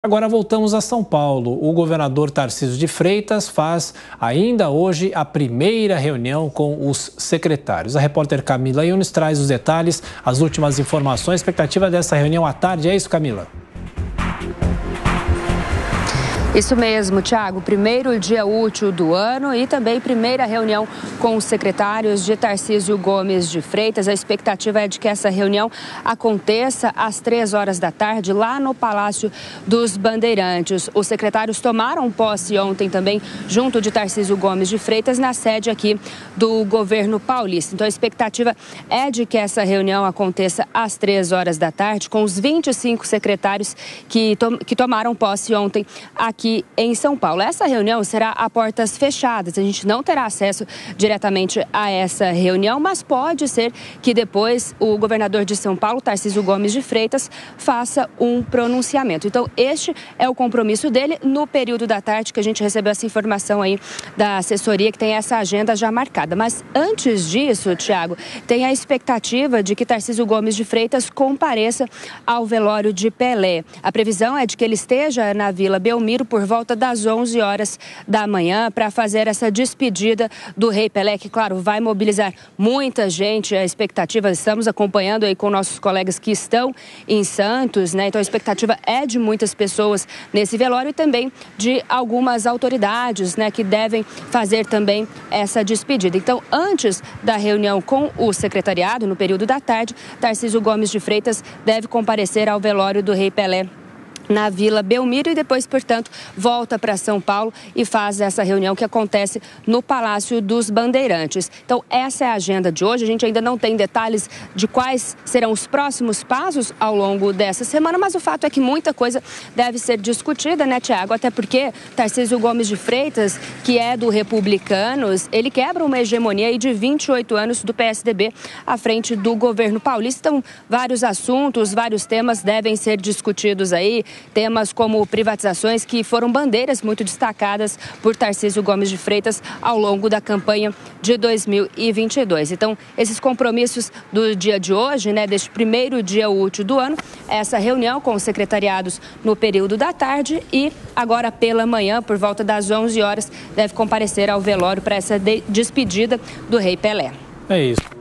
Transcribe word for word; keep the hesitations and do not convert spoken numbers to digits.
Agora voltamos a São Paulo. O governador Tarcísio de Freitas faz ainda hoje a primeira reunião com os secretários. A repórter Camila Yunes traz os detalhes, as últimas informações, expectativa dessa reunião à tarde. É isso, Camila? Isso mesmo, Thiago. Primeiro dia útil do ano e também primeira reunião com os secretários de Tarcísio Gomes de Freitas. A expectativa é de que essa reunião aconteça às três horas da tarde, lá no Palácio dos Bandeirantes. Os secretários tomaram posse ontem também, junto de Tarcísio Gomes de Freitas, na sede aqui do governo paulista. Então, a expectativa é de que essa reunião aconteça às três horas da tarde, com os vinte e cinco secretários que, to que tomaram posse ontem aqui. Aqui em São Paulo. Essa reunião será a portas fechadas. A gente não terá acesso diretamente a essa reunião, mas pode ser que depois o governador de São Paulo, Tarcísio Gomes de Freitas, faça um pronunciamento. Então, este é o compromisso dele no período da tarde, que a gente recebeu essa informação aí da assessoria, que tem essa agenda já marcada. Mas antes disso, Thiago, tem a expectativa de que Tarcísio Gomes de Freitas compareça ao velório de Pelé. A previsão é de que ele esteja na Vila Belmiro por volta das onze horas da manhã para fazer essa despedida do Rei Pelé, que, claro, vai mobilizar muita gente. A expectativa, estamos acompanhando aí com nossos colegas que estão em Santos, né? Então a expectativa é de muitas pessoas nesse velório e também de algumas autoridades, né, que devem fazer também essa despedida. Então, antes da reunião com o secretariado, no período da tarde, Tarcísio Gomes de Freitas deve comparecer ao velório do Rei Pelé na Vila Belmiro e depois, portanto, volta para São Paulo e faz essa reunião que acontece no Palácio dos Bandeirantes. Então, essa é a agenda de hoje. A gente ainda não tem detalhes de quais serão os próximos passos ao longo dessa semana, mas o fato é que muita coisa deve ser discutida, né, Thiago? Até porque Tarcísio Gomes de Freitas, que é do Republicanos, ele quebra uma hegemonia aí de vinte e oito anos do P S D B à frente do governo paulista. Então, vários assuntos, vários temas devem ser discutidos aí. Temas como privatizações, que foram bandeiras muito destacadas por Tarcísio Gomes de Freitas ao longo da campanha de dois mil e vinte e dois. Então, esses compromissos do dia de hoje, né, deste primeiro dia útil do ano, essa reunião com os secretariados no período da tarde e agora pela manhã, por volta das onze horas, deve comparecer ao velório para essa despedida do Rei Pelé. É isso.